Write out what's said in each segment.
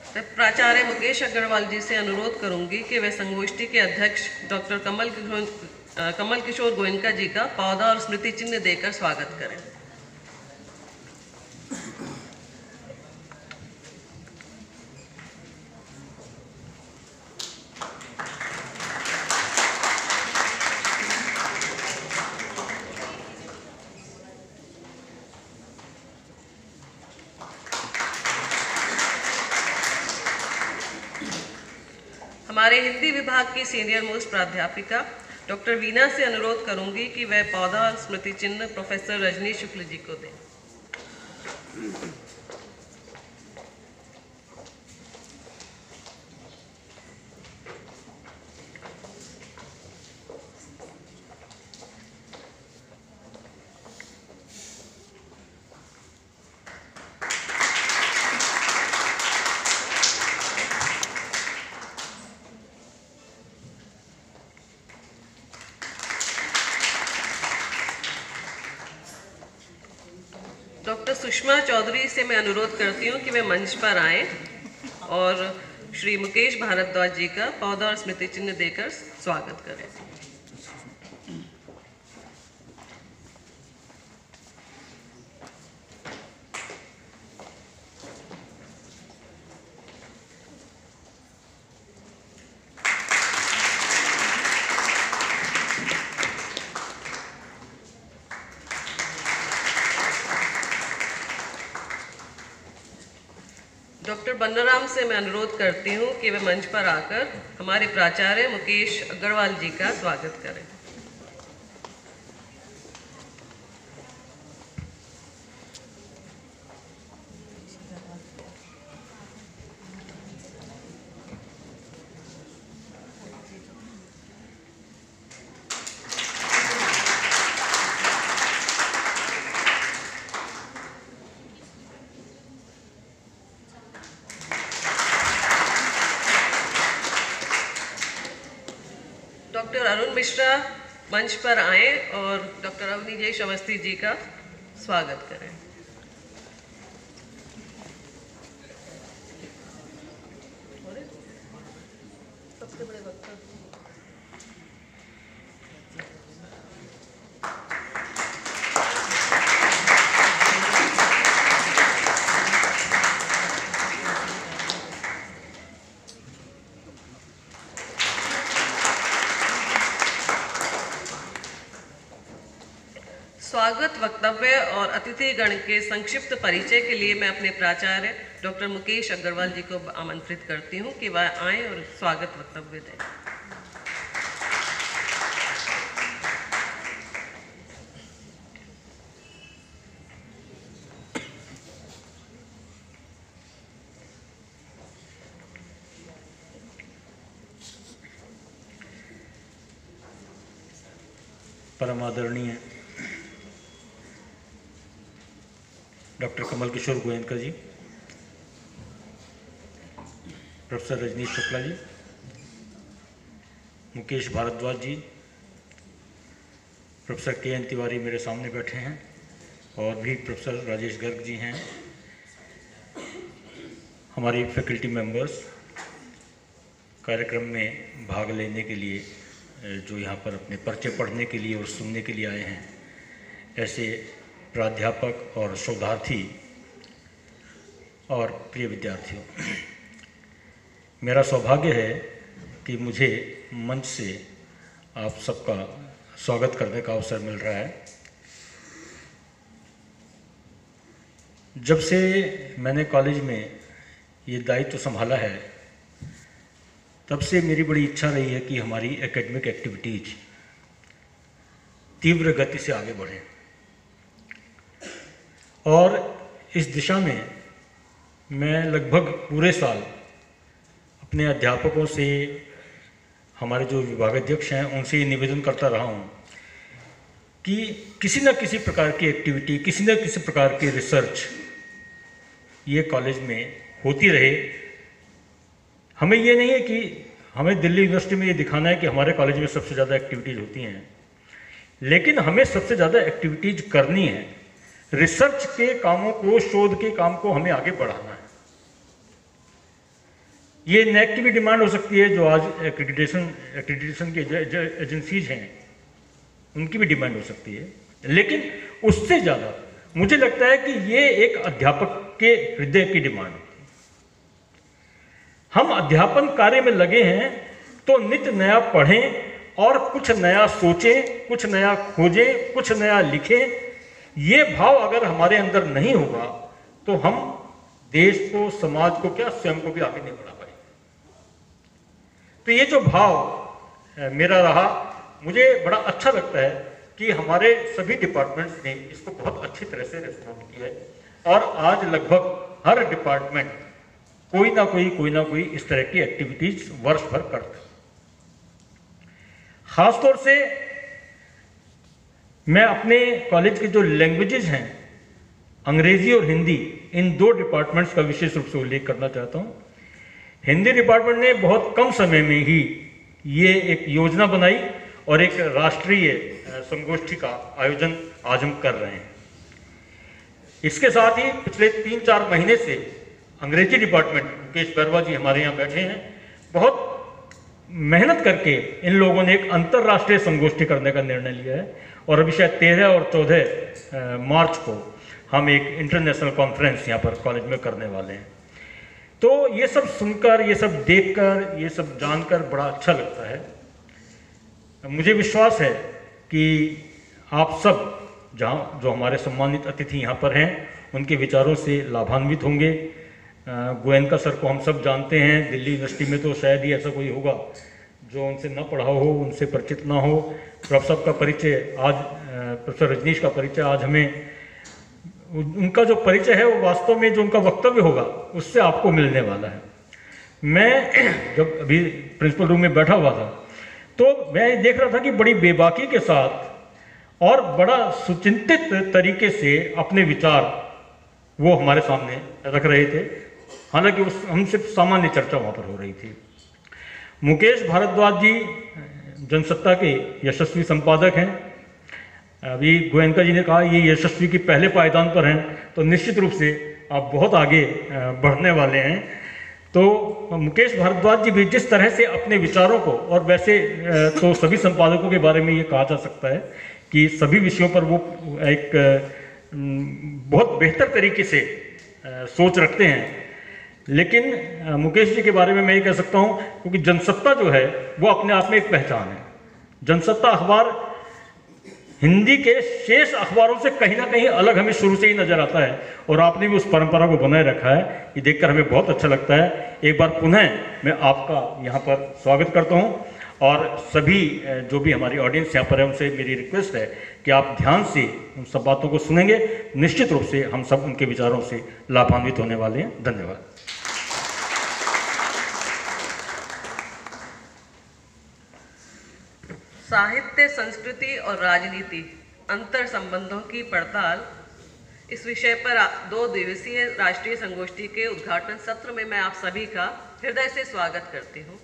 मैं प्राचार्य मुकेश अग्रवाल जी से अनुरोध करूंगी कि वे संगोष्ठी के अध्यक्ष डॉक्टर कमल किशोर गोयनका जी का पौधा और स्मृति चिन्ह देकर स्वागत करें। हमारे हिंदी विभाग की सीनियर मोस्ट प्राध्यापिका डॉक्टर वीना से अनुरोध करूंगी कि वह पौधा और स्मृति चिन्ह प्रोफेसर रजनी शुक्ल जी को दें। डॉक्टर सुषमा चौधरी से मैं अनुरोध करती हूँ कि वे मंच पर आएं और श्री मुकेश भारद्वाज जी का पौधा और स्मृति चिन्ह देकर स्वागत करें। डॉक्टर बन्नाराम से मैं अनुरोध करती हूँ कि वे मंच पर आकर हमारे प्राचार्य मुकेश अग्रवाल जी का स्वागत करें। डॉक्टर अरुण मिश्रा मंच पर आएं और डॉक्टर अवनी जयेश अवस्थी जी का स्वागत करें। सबसे बड़े वक्ता स्वागत वक्तव्य और अतिथिगण के संक्षिप्त परिचय के लिए मैं अपने प्राचार्य डॉक्टर मुकेश अग्रवाल जी को आमंत्रित करती हूं कि वह आएं और स्वागत वक्तव्य दें। परम आदरणीय doctor Kamal Kishore Goenka ji, professor Rajni Shukla ji, Mukesh Bhardwaj ji, professor K N Tiwari मेरे सामने बैठे हैं और भी प्रोफेसर राजेश गर्ग जी हैं, हमारी फैकल्टी मेंबर्स, कार्यक्रम में भाग लेने के लिए जो यहाँ पर अपने पर्चे पढ़ने के लिए और सुनने के लिए आए हैं, ऐसे प्राध्यापक और शोधार्थी और प्रिय विद्यार्थियों, मेरा सौभाग्य है कि मुझे मंच से आप सबका स्वागत करने का अवसर मिल रहा है। जब से मैंने कॉलेज में ये दायित्व संभाला है, तब से मेरी बड़ी इच्छा रही है कि हमारी एकेडमिक एक्टिविटीज तीव्र गति से आगे बढ़ें और इस दिशा में मैं लगभग पूरे साल अपने अध्यापकों से, हमारे जो विभागाध्यक्ष हैं, उनसे ये निवेदन करता रहा हूँ कि किसी न किसी प्रकार की एक्टिविटी, किसी न किसी प्रकार की रिसर्च ये कॉलेज में होती रहे। हमें ये नहीं है कि हमें दिल्ली यूनिवर्सिटी में ये दिखाना है कि हमारे कॉलेज में सबसे ज़्यादा एक्टिविटीज़ होती हैं, लेकिन हमें सबसे ज़्यादा एक्टिविटीज़ करनी है। रिसर्च के कामों को, शोध के काम को हमें आगे बढ़ाना है। ये नैक की भी डिमांड हो सकती है, जो आज एक्रेडिटेशन की एजेंसीज हैं उनकी भी डिमांड हो सकती है, लेकिन उससे ज़्यादा मुझे लगता है कि ये एक अध्यापक के हृदय की डिमांड है। हम अध्यापन कार्य में लगे हैं तो नित्य नया पढ़ें और कुछ नया सोचें, कुछ नया खोजें, कुछ नया लिखें। ये भाव अगर हमारे अंदर नहीं होगा तो हम देश को, समाज को, क्या स्वयं को भी आगे नहीं बढ़ा पाएंगे। तो ये जो भाव मेरा रहा, मुझे बड़ा अच्छा लगता है कि हमारे सभी डिपार्टमेंट्स ने इसको बहुत अच्छी तरह से रिस्पॉन्ड किया है और आज लगभग हर डिपार्टमेंट कोई ना कोई इस तरह की एक्टिविटीज वर्ष भर करता है। खासतौर से मैं अपने कॉलेज के जो लैंग्वेजेस हैं, अंग्रेजी और हिंदी, इन दो डिपार्टमेंट्स का विशेष रूप से उल्लेख करना चाहता हूं। हिंदी डिपार्टमेंट ने बहुत कम समय में ही ये एक योजना बनाई और एक राष्ट्रीय संगोष्ठी का आयोजन आज हम कर रहे हैं। इसके साथ ही पिछले 3-4 महीने से अंग्रेजी डिपार्टमेंट, मुकेश बरवा जी हमारे यहाँ बैठे हैं, बहुत मेहनत करके इन लोगों ने एक अंतर्राष्ट्रीय संगोष्ठी करने का निर्णय लिया है और अभी शायद 13 और 14 मार्च को हम एक इंटरनेशनल कॉन्फ्रेंस यहाँ पर कॉलेज में करने वाले हैं। तो ये सब सुनकर, ये सब देखकर, ये सब जानकर बड़ा अच्छा लगता है। मुझे विश्वास है कि आप सब जो हमारे सम्मानित अतिथि यहाँ पर हैं, उनके विचारों से लाभान्वित होंगे। गोयनका सर को हम सब जानते हैं, दिल्ली यूनिवर्सिटी में तो शायद ही ऐसा कोई होगा जो उनसे न पढ़ा हो, उनसे परिचित ना हो। प्रोफेसर साहब का परिचय आज, प्रोफेसर रजनीश का परिचय आज हमें, उनका जो परिचय है वो वास्तव में जो उनका वक्तव्य होगा उससे आपको मिलने वाला है। मैं जब अभी प्रिंसिपल रूम में बैठा हुआ था तो मैं देख रहा था कि बड़ी बेबाकी के साथ और बड़ा सुचिंतित तरीके से अपने विचार वो हमारे सामने रख रहे थे। हालांकि उस हम सिर्फ सामान्य चर्चा वहाँ पर हो रही थी। मुकेश भारद्वाज जी जनसत्ता के यशस्वी संपादक हैं। अभी गोयनका जी ने कहा ये यशस्वी की पहले पायदान पर हैं, तो निश्चित रूप से आप बहुत आगे बढ़ने वाले हैं। तो मुकेश भारद्वाज जी भी जिस तरह से अपने विचारों को, और वैसे तो सभी संपादकों के बारे में ये कहा जा सकता है कि सभी विषयों पर वो एक बहुत बेहतर तरीके से सोच रखते हैं, लेकिन मुकेश जी के बारे में मैं ये कह सकता हूँ क्योंकि जनसत्ता जो है वो अपने आप में एक पहचान है। जनसत्ता अखबार हिंदी के शेष अखबारों से कहीं ना कहीं अलग हमें शुरू से ही नजर आता है और आपने भी उस परंपरा को बनाए रखा है। ये देखकर हमें बहुत अच्छा लगता है। एक बार पुनः मैं आपका यहाँ पर स्वागत करता हूँ और सभी जो भी हमारी ऑडियंस यहाँ पर है उनसे मेरी रिक्वेस्ट है कि आप ध्यान से उन सब बातों को सुनेंगे। निश्चित रूप से हम सब उनके विचारों से लाभान्वित होने वाले हैं। धन्यवाद। साहित्य, संस्कृति और राजनीति, अंतर संबंधों की पड़ताल, इस विषय पर 2 दिवसीय राष्ट्रीय संगोष्ठी के उद्घाटन सत्र में मैं आप सभी का हृदय से स्वागत करती हूँ।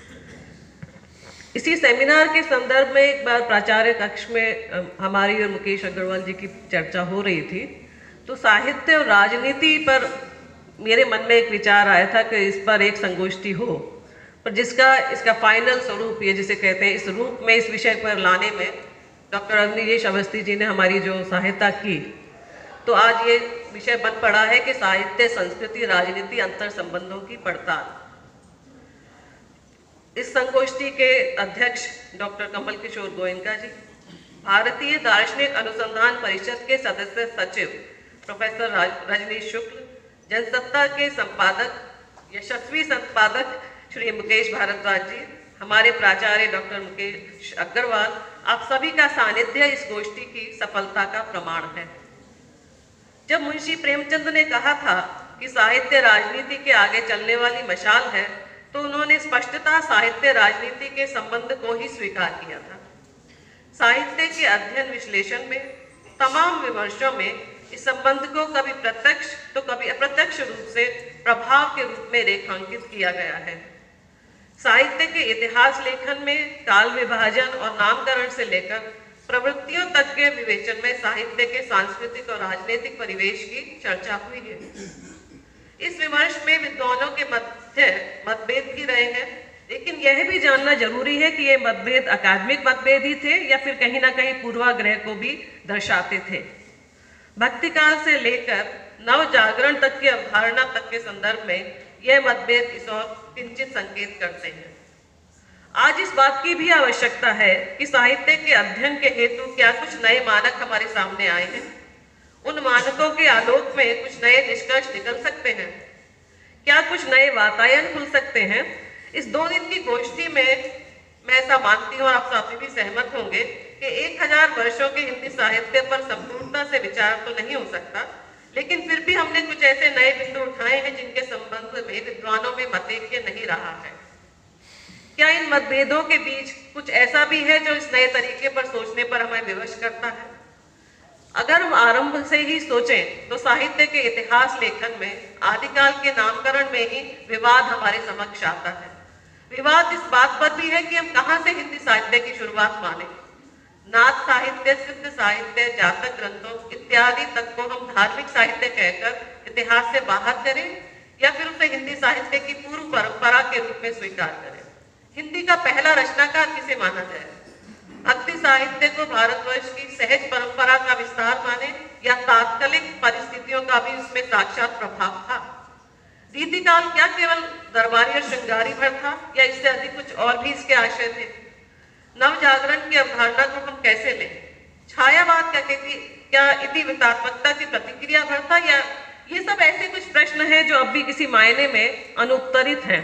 इसी सेमिनार के संदर्भ में एक बार प्राचार्य कक्ष में हमारी और मुकेश अग्रवाल जी की चर्चा हो रही थी, तो साहित्य और राजनीति पर मेरे मन में एक विचार आया था कि इस पर एक संगोष्ठी हो, पर इसका फाइनल स्वरूप, ये जिसे कहते हैं, इस रूप में इस विषय पर लाने में डॉक्टर अग्निजेश अवस्थी जी ने हमारी जो सहायता की, तो आज ये विषय बन पड़ा है कि साहित्य, संस्कृति, राजनीति, अंतर संबंधों की पड़ताल। इस संगोष्ठी के अध्यक्ष डॉक्टर कमल किशोर गोयनका जी, भारतीय दार्शनिक अनुसंधान परिषद के सदस्य सचिव प्रोफेसर रजनीश शुक्ल, जनसत्ता के संपादक, यशस्वी संपादक श्री मुकेश भारद्वाज जी, हमारे प्राचार्य डॉक्टर मुकेश अग्रवाल, आप सभी का सानिध्य इस गोष्ठी की सफलता का प्रमाण है। जब मुंशी प्रेमचंद ने कहा था कि साहित्य राजनीति के आगे चलने वाली मशाल है, तो उन्होंने स्पष्टता साहित्य राजनीति के संबंध को ही स्वीकार किया था। साहित्य के अध्ययन विश्लेषण में, तमाम विमर्शों में इस संबंध को कभी प्रत्यक्ष तो कभी अप्रत्यक्ष रूप से प्रभाव के रूप में रेखांकित किया गया है। साहित्य के इतिहास लेखन में काल विभाजन और नामकरण से लेकर प्रवृत्तियों तक के विवेचन में साहित्य के सांस्कृतिक और राजनीतिक परिवेश की चर्चा हुई है। इस विमर्श में विद्वानों के मतभेद भी रहे हैं, लेकिन यह भी जानना जरूरी है कि ये मतभेद अकादमिक मतभेद ही थे या फिर कहीं ना कहीं पूर्वाग्रह को भी दर्शाते थे। भक्ति काल से लेकर नव जागरण तक की अवधारणा तक के संदर्भ में यह मतभेद इस ओर किंचित संकेत करते हैं। आज इस बात की भी आवश्यकता है कि साहित्य के अध्ययन के हेतु क्या कुछ नए मानक हमारे सामने आए हैं, उन मानकों के आलोक में कुछ नए निष्कर्ष निकल सकते हैं, क्या कुछ नए वातायन खुल सकते हैं। इस 2 दिन की गोष्ठी में मैं ऐसा मानती हूँ, आप साथी भी सहमत होंगे कि 1000 वर्षों के हिंदी साहित्य पर संपूर्णता से विचार तो नहीं हो सकता, लेकिन फिर भी हमने कुछ ऐसे नए बिंदु उठाए हैं जिनके संबंध में विद्वानों में मतैक्य नहीं रहा है। क्या इन मतभेदों के बीच कुछ ऐसा भी है जो इस नए तरीके पर सोचने पर हमें विवश करता है? अगर हम आरंभ से ही सोचें तो साहित्य के इतिहास लेखन में आदिकाल के नामकरण में ही विवाद हमारे समक्ष आता है। विवाद इस बात पर भी है कि हम कहाँ से हिंदी साहित्य की शुरुआत माने। नाथ साहित्य, सिद्ध साहित्य, जातक ग्रंथों इत्यादि तक को हम धार्मिक साहित्य कहकर इतिहास से बाहर करें या फिर उसे हिंदी साहित्य की पूर्व परंपरा के रूप में स्वीकार करें। हिंदी का पहला रचनाकार किसे माना जाए? भक्ति साहित्य को भारतवर्ष की सहज परंपरा का विस्तार माने या तात्कालिक परिस्थितियों का भी उसमें साक्षात प्रभाव था? रीतिकाल क्या केवल दरबारी और श्रृंगारी भर था या इससे अधिक कुछ और भी इसके आशय थे? नव जागरण की अवधारणा को हम कैसे लें? छायावाद क्या इतिवृत्तात्मकता की प्रतिक्रिया भर था या ये सब ऐसे कुछ प्रश्न हैं जो अब भी किसी मायने में अनुत्तरित हैं।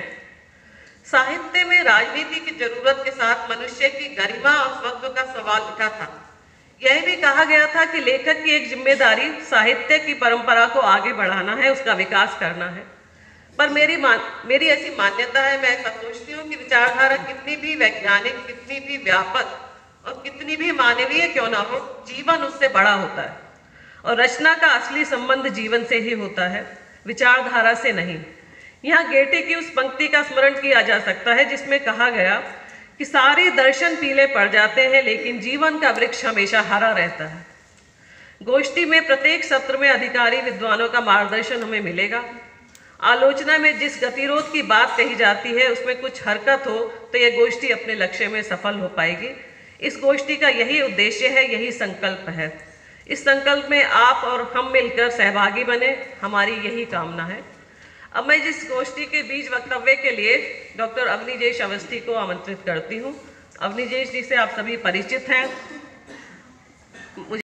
साहित्य में राजनीति की जरूरत के साथ मनुष्य की गरिमा और स्वत्व का सवाल उठा था। यह भी कहा गया था कि लेखक की एक जिम्मेदारी साहित्य की परंपरा को आगे बढ़ाना है, उसका विकास करना है। पर मेरी ऐसी मान्यता है, मैं ऐसा सोचती हूँ कि विचारधारा कितनी भी वैज्ञानिक, कितनी भी व्यापक और कितनी भी मानवीय क्यों ना हो, जीवन उससे बड़ा होता है और रचना का असली संबंध जीवन से ही होता है, विचारधारा से नहीं। यहाँ गेटे की उस पंक्ति का स्मरण किया जा सकता है जिसमें कहा गया कि सारे दर्शन पीले पड़ जाते हैं लेकिन जीवन का वृक्ष हमेशा हरा रहता है। गोष्ठी में प्रत्येक सत्र में अधिकारी विद्वानों का मार्गदर्शन हमें मिलेगा। आलोचना में जिस गतिरोध की बात कही जाती है उसमें कुछ हरकत हो तो यह गोष्ठी अपने लक्ष्य में सफल हो पाएगी। इस गोष्ठी का यही उद्देश्य है, यही संकल्प है। इस संकल्प में आप और हम मिलकर सहभागी बने, हमारी यही कामना है। अब मैं जिस गोष्ठी के बीच वक्तव्य के लिए डॉक्टर अवनीजेश अवस्थी को आमंत्रित करती हूँ। अवनीजेश जी से आप सभी परिचित हैं।